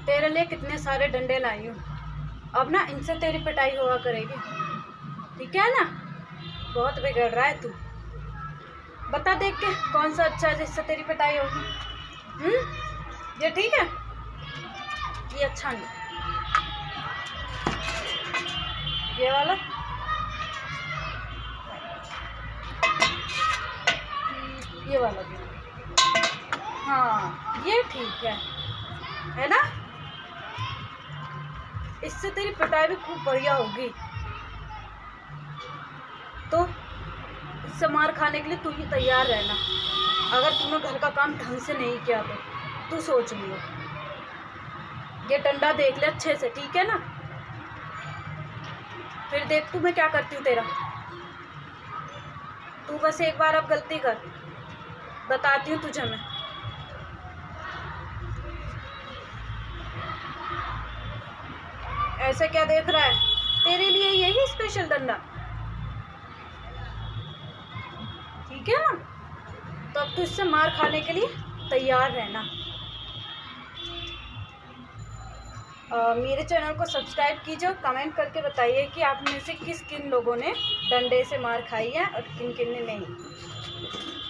तेरे लिए कितने सारे डंडे लाई हूँ, अब ना इनसे तेरी पिटाई हुआ करेगी, ठीक है ना। बहुत बिगड़ रहा है तू। बता देख के कौन सा अच्छा है जिससे तेरी पिटाई होगी। ये ठीक है, ये अच्छा नहीं, ये वाला, ये वाला भी, हाँ ये ठीक है ना। इससे तेरी पिटाई भी खूब बढ़िया होगी। तो इससे मार खाने के लिए तू ही तैयार रहना। अगर तूने घर का काम ढंग से नहीं किया तो तू सोच लियो। ये डंडा देख ले अच्छे से, ठीक है ना। फिर देख तू मैं क्या करती हूँ तेरा। तू बस एक बार अब गलती कर, बताती हूँ तुझे मैं। ऐसे क्या देख रहा है, तेरे लिए यही स्पेशल डंडा, ठीक है ना। तो अब तू इससे मार खाने के लिए तैयार रहना। मेरे चैनल को सब्सक्राइब कीजिए और कमेंट करके बताइए कि आप में से किन लोगों ने डंडे से मार खाई है और किन किन ने नहीं।